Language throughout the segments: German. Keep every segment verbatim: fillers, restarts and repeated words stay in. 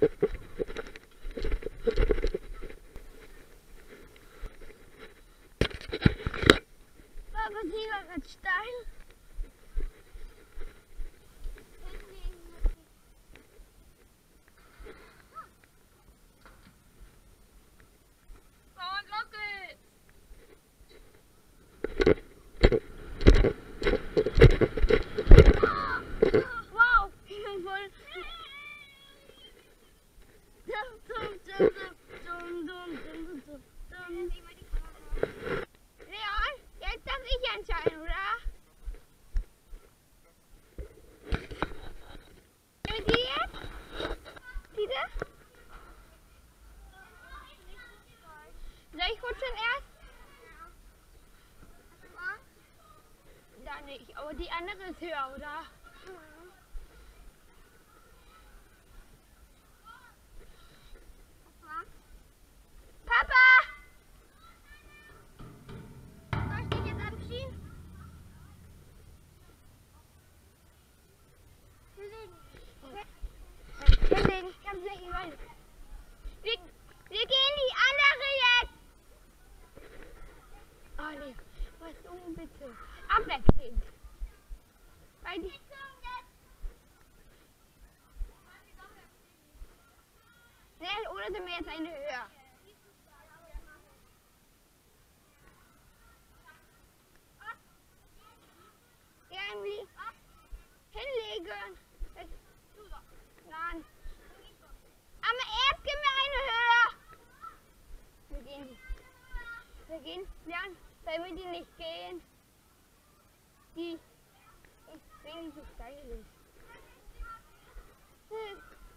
Aber sie war ganz steil. Leon, jetzt darf ich entscheiden, oder? Und die jetzt? Diese? Soll ich rutschen erst? Da nicht, aber die andere ist höher, oder? Papa! Soll ich dich jetzt abschieben? Hinlegen. Hinlegen. Ganz nicht rein. Wir, wir gehen die andere jetzt. Oh nee, was um bitte. Abwechselnd. Weil die Schnell, oder sind wir jetzt eine höher? Irgendwie hinlegen. Nein. Aber erst gehen wir eine höher. Wir gehen die. Wir gehen, Jan, weil wir die nicht gehen. Die, ich will nicht so steil ist. Hm.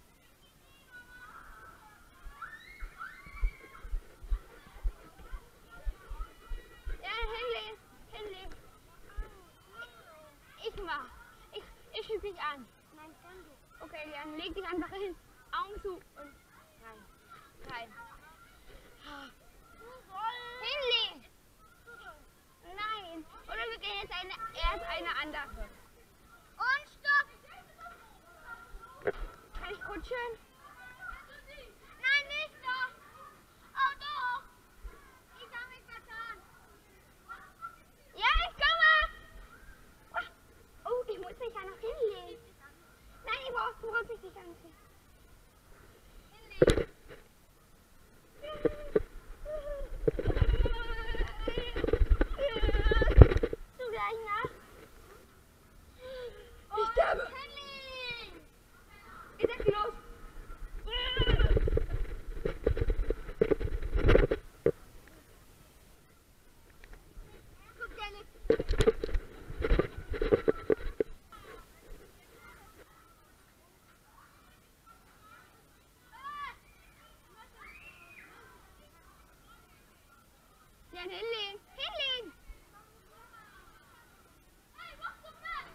Ich mach. Ich, ich schieb dich an. Nein, kann du. Okay, dann leg dich einfach hin. Augen zu und rein. Rein. Hinlegen. Nein. Oder wir gehen jetzt eine, erst eine andere. Und stopp. Kann ich rutschen? Nein, nicht doch. Oh doch. Ich hab mich vertan. Ja, ich komme. Oh, ich muss mich ja noch hinlegen. Nein, ich brauch, du brauchst mich nicht anziehen. Hinlegen. Du gleich nach. Ich sterbe. Hinlegen. Ich sag los. Guck dir nicht. Ja, hinlegen. Hinlegen. Hey, mach doch mal.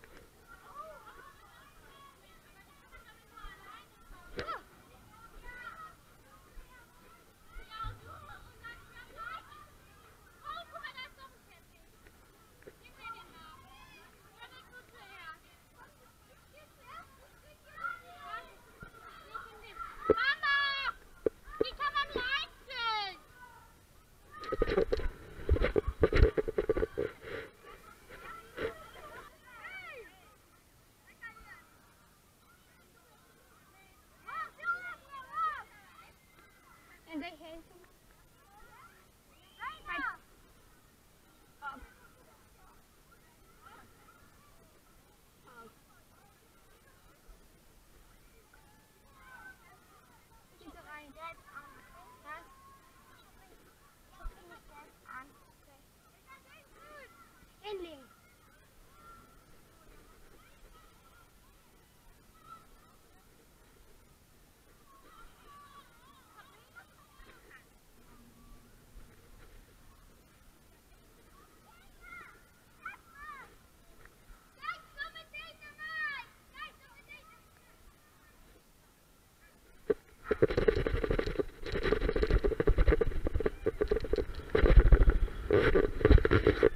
Mama! Wie kann man leisten? And they hate him. Hinlegen. Thank you.